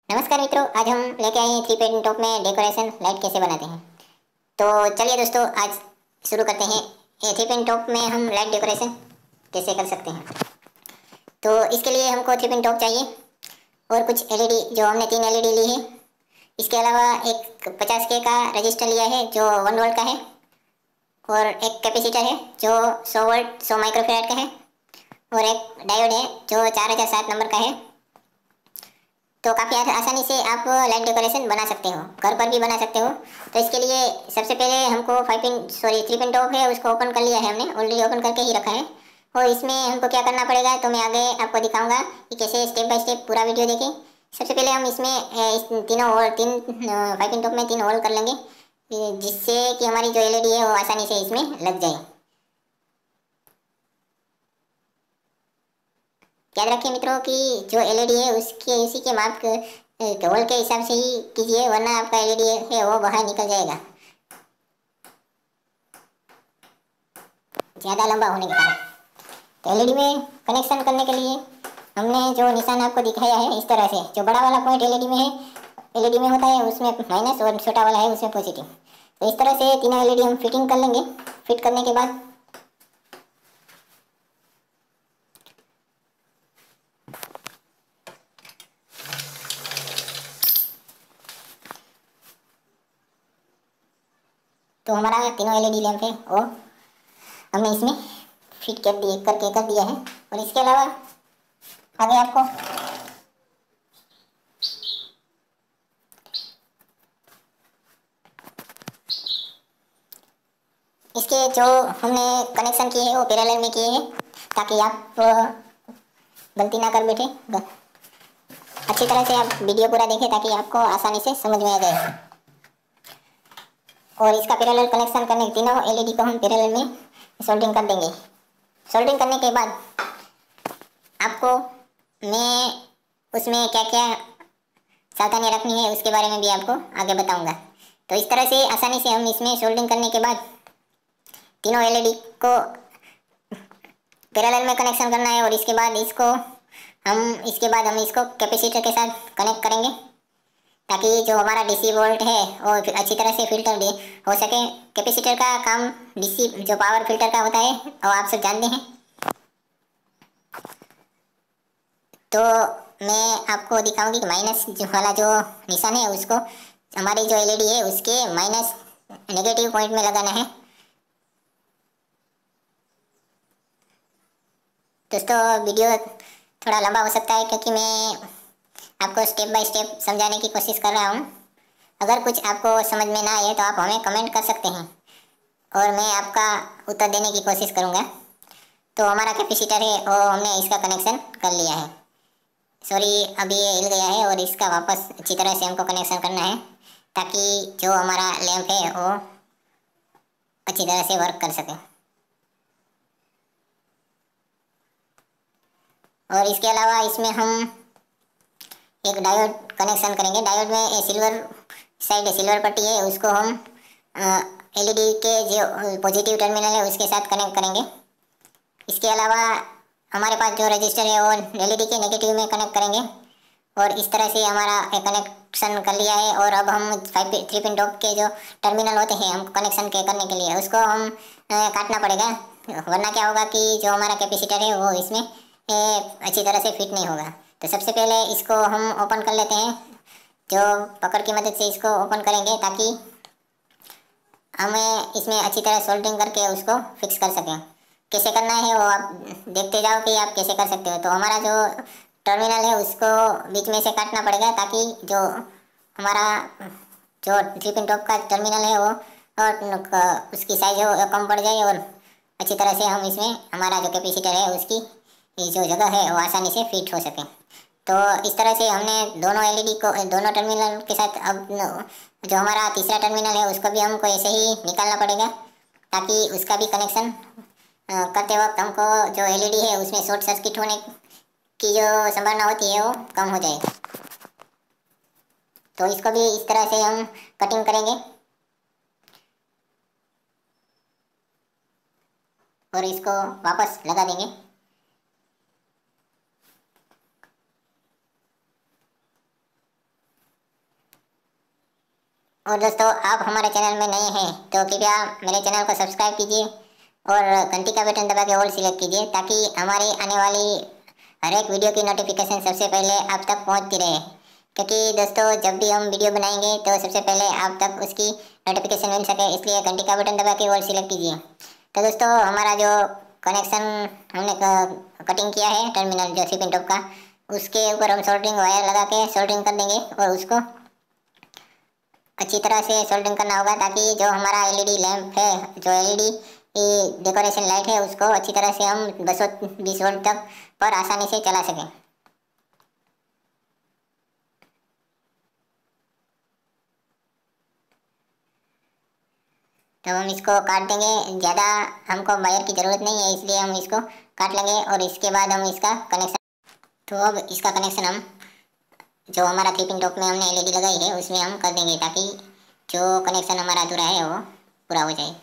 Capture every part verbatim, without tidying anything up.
नमस्कार मित्रों, आज हम लेके आए हैं थ्री पेन टॉप में डेकोरेशन लाइट कैसे बनाते हैं। तो चलिए दोस्तों, आज शुरू करते हैं। ये थ्री पेन टॉप में हम लाइट डेकोरेशन कैसे कर सकते हैं। तो इसके लिए हमको थ्री पेन टॉप चाहिए और कुछ एलईडी, जो हमने तीन एलईडी ली है। इसके अलावा एक पचास के का रजिस्टर लिया है जो वन वोल्ट का है, और एक कैपेसिटर है जो सौ वोल्ट सौ माइक्रोफेराड का है, और एक डायोड है जो चार हज़ार सात नंबर का है। तो काफ़ी आसानी से आप लाइट डेकोरेशन बना सकते हो, घर पर भी बना सकते हो। तो इसके लिए सबसे पहले हमको five pin sorry three pin top है, उसको ओपन कर लिया है हमने, ऑलरेडी ओपन करके ही रखा है। और इसमें हमको क्या करना पड़ेगा तो मैं आगे आपको दिखाऊंगा कि कैसे स्टेप बाय स्टेप पूरा वीडियो देखें। सबसे पहले हम इसमें इस तीनों होल तीन फाइव पिन टॉप में तीन होल कर लेंगे, जिससे कि हमारी जो एलईडी है वो आसानी से इसमें लग जाए। याद रखिए मित्रों कि जो एलईडी है उसके उसी के माप के होल के हिसाब से ही कीजिए, वरना आपका एलईडी है वो बाहर निकल जाएगा ज़्यादा लंबा होने के कारण। तो एलईडी में कनेक्शन करने के लिए हमने जो निशान आपको दिखाया है इस तरह से, जो बड़ा वाला पॉइंट एलईडी में है एलईडी में होता है उसमें माइनस, और छोटा वाला है उसमें पॉजिटिव। तो इस तरह से तीनों एलईडी हम फिटिंग कर लेंगे। फिट करने के बाद तो हमारा तीनों एलईडी लैंप है वो हमने इसमें फिट कर दिए करके कर दिया है। और इसके अलावा आगे आपको इसके जो हमने कनेक्शन किए हैं वो पैरेलल में किए हैं, ताकि आप गलती ना कर बैठे। अच्छी तरह से आप वीडियो पूरा देखें ताकि आपको आसानी से समझ में आ जाए। और इसका पैरेलल कनेक्शन करने तीनों एलईडी को हम पैरेलल में सोल्डरिंग कर देंगे। सोल्डरिंग करने के बाद आपको मैं उसमें क्या क्या सावधानी रखनी है उसके बारे में भी आपको आगे बताऊंगा। तो इस तरह से आसानी से हम इसमें सोल्डरिंग करने के बाद तीनों एलईडी को पैरेलल में कनेक्शन करना है। और इसके बाद इसको हम इसके बाद हम इसको कैपेसिटर के साथ कनेक्ट करेंगे, ताकि जो हमारा डीसी वोल्ट है वो अच्छी तरह से फिल्टर हो सके। कैपेसिटर का काम डीसी जो पावर फिल्टर का होता है वो आप सब जानते हैं। तो मैं आपको दिखाऊंगी कि माइनस जो वाला जो निशान है उसको हमारी जो एलईडी है उसके माइनस नेगेटिव पॉइंट में लगाना है। दोस्तों वीडियो थोड़ा लंबा हो सकता है क्योंकि मैं आपको स्टेप बाय स्टेप समझाने की कोशिश कर रहा हूँ। अगर कुछ आपको समझ में ना आए तो आप हमें कमेंट कर सकते हैं और मैं आपका उत्तर देने की कोशिश करूँगा। तो हमारा कैपेसिटर है वो हमने इसका कनेक्शन कर लिया है। सॉरी, अभी ये हिल गया है और इसका वापस अच्छी तरह से हमको कनेक्शन करना है, ताकि जो हमारा लैंप है वो अच्छी तरह से वर्क कर सके। और इसके अलावा इसमें हम एक डायोड कनेक्शन करेंगे। डायोड में सिल्वर साइड सिल्वर पट्टी है, उसको हम एलईडी के जो पॉजिटिव टर्मिनल है उसके साथ कनेक्ट करेंगे। इसके अलावा हमारे पास जो रजिस्टर है वो एलईडी के नेगेटिव में कनेक्ट करेंगे। और इस तरह से हमारा कनेक्शन कर लिया है। और अब हम फाइव थ्री पिन टॉप के जो टर्मिनल होते हैं हम कनेक्शन के करने के लिए उसको हम काटना पड़ेगा, वरना क्या होगा कि जो हमारा कैपेसिटर है वो इसमें अच्छी तरह से फिट नहीं होगा। तो सबसे पहले इसको हम ओपन कर लेते हैं, जो पकड़ की मदद से इसको ओपन करेंगे ताकि हमें इसमें अच्छी तरह सोल्डरिंग करके उसको फिक्स कर सकें। कैसे करना है वो आप देखते जाओ कि आप कैसे कर सकते हो। तो हमारा जो टर्मिनल है उसको बीच में से काटना पड़ेगा, ताकि जो हमारा जो थ्री पिन टॉप का टर्मिनल है वो और उसकी साइज है वो कम पड़ जाए, और अच्छी तरह से हम इसमें हमारा जो कैपेसिटर है उसकी जो जगह है वो आसानी से फिट हो सके। तो इस तरह से हमने दोनों एलईडी को दोनों टर्मिनल के साथ अब जो हमारा तीसरा टर्मिनल है उसको भी हमको ऐसे ही निकालना पड़ेगा, ताकि उसका भी कनेक्शन करते वक्त हमको जो एलईडी है उसमें शॉर्ट सर्किट होने की जो संभावना होती है वो कम हो जाएगी। तो इसको भी इस तरह से हम कटिंग करेंगे और इसको वापस लगा देंगे। और दोस्तों, आप हमारे चैनल में नए हैं तो कृपया मेरे चैनल को सब्सक्राइब कीजिए और घंटी का बटन दबा के ऑल सिलेक्ट कीजिए, ताकि हमारी आने वाली हर एक वीडियो की नोटिफिकेशन सबसे पहले आप तक पहुंचती रहे। क्योंकि दोस्तों, जब भी हम वीडियो बनाएंगे तो सबसे पहले आप तक उसकी नोटिफिकेशन मिल सके, इसलिए घंटी का बटन दबा के ऑल सिलेक्ट कीजिए। तो दोस्तों, हमारा जो कनेक्शन हमने कटिंग किया है टर्मिनल जो थ्री पिन टॉप का, उसके ऊपर हम सोल्डरिंग वायर लगा के सोल्डरिंग कर देंगे और उसको अच्छी तरह से सोल्डरिंग करना होगा, ताकि जो हमारा एलईडी लैंप है, जो एलईडी डेकोरेशन लाइट है, उसको अच्छी तरह से हम दो सौ बीस वोल्ट तक पर आसानी से चला सकें। तब हम इसको काट देंगे। ज़्यादा हमको वायर की ज़रूरत नहीं है, इसलिए हम इसको काट लेंगे और इसके बाद हम इसका कनेक्शन, तो अब इसका कनेक्शन हम जो हमारा थ्री पिन टॉप में हमने एलईडी लगाई है उसमें हम कर देंगे, ताकि जो कनेक्शन हमारा अधूरा है वो पूरा हो जाए।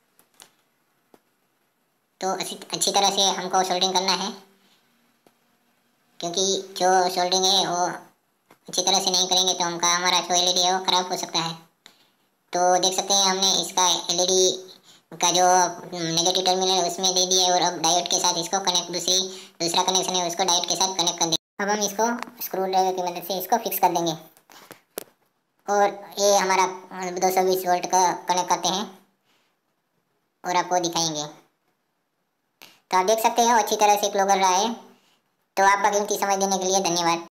तो अच्छी अच्छी तरह से हमको सोल्डरिंग करना है, क्योंकि जो सोल्डरिंग है वो अच्छी तरह से नहीं करेंगे तो हमका हमारा जो एलईडी है वो ख़राब हो सकता है। तो देख सकते हैं हमने इसका एलईडी का जो नेगेटिव टर्मिनल है उसमें दे दिया है, और अब डायोड के साथ इसको कनेक्ट, दूसरी दूसरा कनेक्शन है उसको डायोड के साथ कनेक्ट कर देंगे। अब हम इसको स्क्रू ड्राइवर की मदद से इसको फिक्स कर देंगे और ये हमारा दो सौ बीस वोल्ट का कनेक्ट करते हैं और आपको दिखाएंगे। तो आप देख सकते हैं अच्छी तरह से ग्लो कर रहा है। तो आपका कीमती समय देने के लिए धन्यवाद।